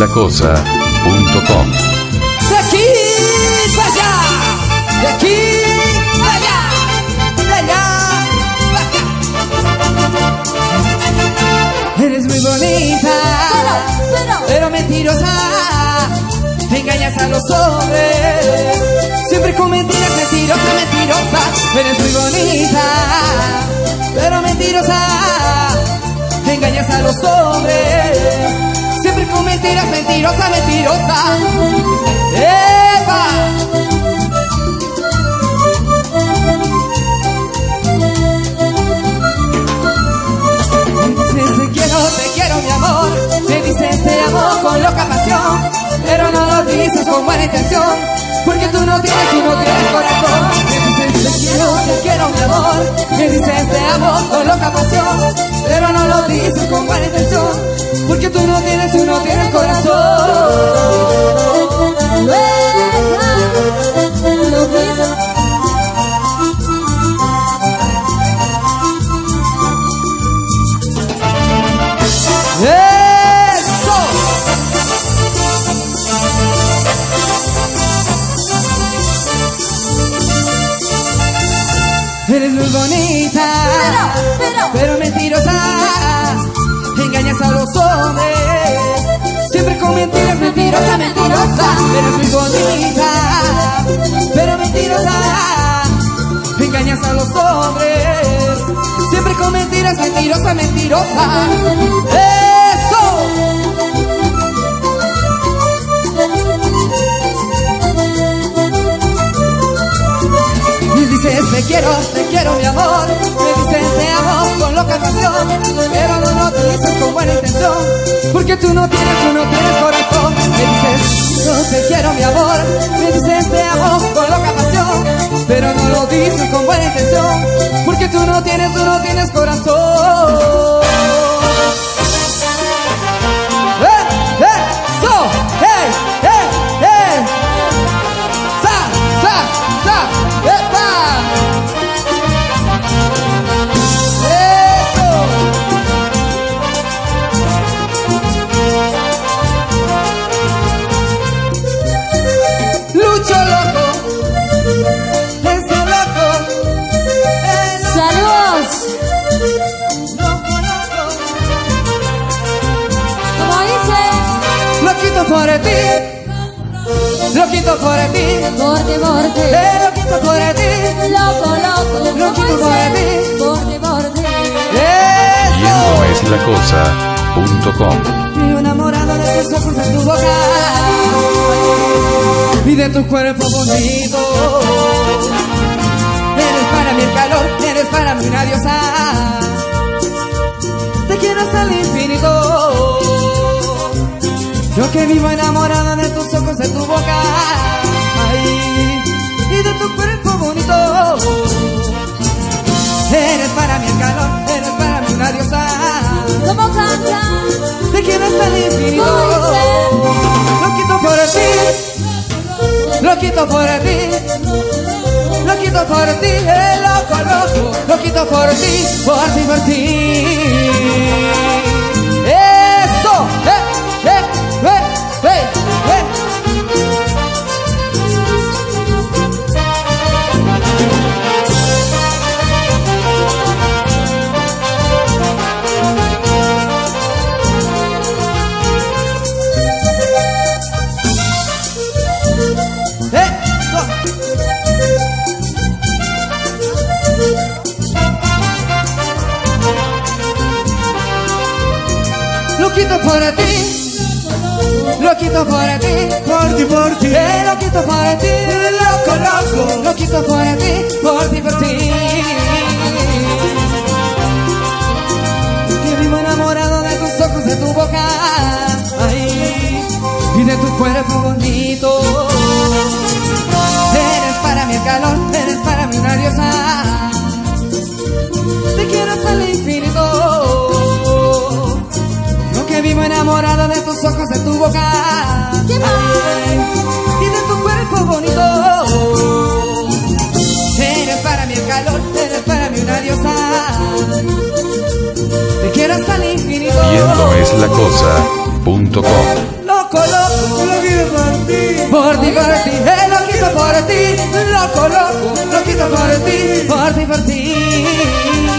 YendoEsLaCosa.com. De aquí para allá, de aquí para allá, de allá para acá. Eres muy bonita, pero mentirosa. Engañas a los hombres, siempre con mentiras, mentirosa, mentirosa. Eres muy bonita, pero mentirosa. Engañas a los hombres, siempre con mentiras, mentirosa, mentirosa. ¡Epa! Me dices te quiero mi amor. Me dices te amo con loca pasión, pero no lo dices con buena intención, porque tú no tienes corazón. Me dices te quiero mi amor. Me dices te amo con loca pasión, pero no lo dices con buena intención, porque tú no tienes corazón. ¡Eso! Eres muy bonita, pero mentirosa. Engañas a los hombres, siempre con mentiras, mentirosa, mentirosa. Eres muy bonita, pero mentirosa. Engañas a los hombres, siempre con mentiras, mentirosa, mentirosa. ¡Eso! Me dices te quiero mi amor. Me dices te amo con loca pasión, pero no lo dices con buena intención, porque tú no tienes corazón. Me dices te quiero mi amor. Me dices te amo con loca pasión, pero no lo dices con buena intención, porque tú no tienes corazón. ¡So! ¡Hey! ¡Hey! ¡Hey! ¡Sa! ¡Sa! ¡Sa! ¡Epa! ¡Eso! Lucho loco, ese loco, ¡Saludos! loco, loco. ¿Cómo dice? Loquito por ti, loquito por ti, Borde, borde. loquito por ti, Loco, loco. loquito por ti. Borde, borde. ¡Eso! YendoEsLaCosa.com. Vivo enamorado de tus ojos, de tu boca y de tu cuerpo bonito. Eres para mí el calor, eres para mí una diosa. Te quiero hasta el infinito. Yo que vivo enamorada de tus ojos, de tu boca, ay, y de tu cuerpo bonito. Eres para mí el calor, eres para mí una diosa. ¿Cómo canta? Te quiero hasta el infinito. Loquito por ti, loquito por ti, loquito por ti, loco, loco, loquito por ti, por ti, por ti. Eso, loquito por ti, loquito por ti, por ti, por ti, loquito por ti, loco, loco, loquito por ti, por ti, por ti. Yo vivo enamorado de tus ojos, de tu boca, ay, y de tu cuerpo bonito. Eres para mí el calor, eres para mí una diosa. Te quiero hasta el infinito. Yo que vivo enamorado de tus ojos, de tu boca, ay, y de tu cuerpo bonito. Eres para mí el calor, eres para mí una diosa. Te quiero hasta el infinito. YendoEsLaCosa.com. Loco. loco, loco, loquito por ti, por ti, por ti, loquito por ti, loco, loco, loquito por ti, por ti, por ti.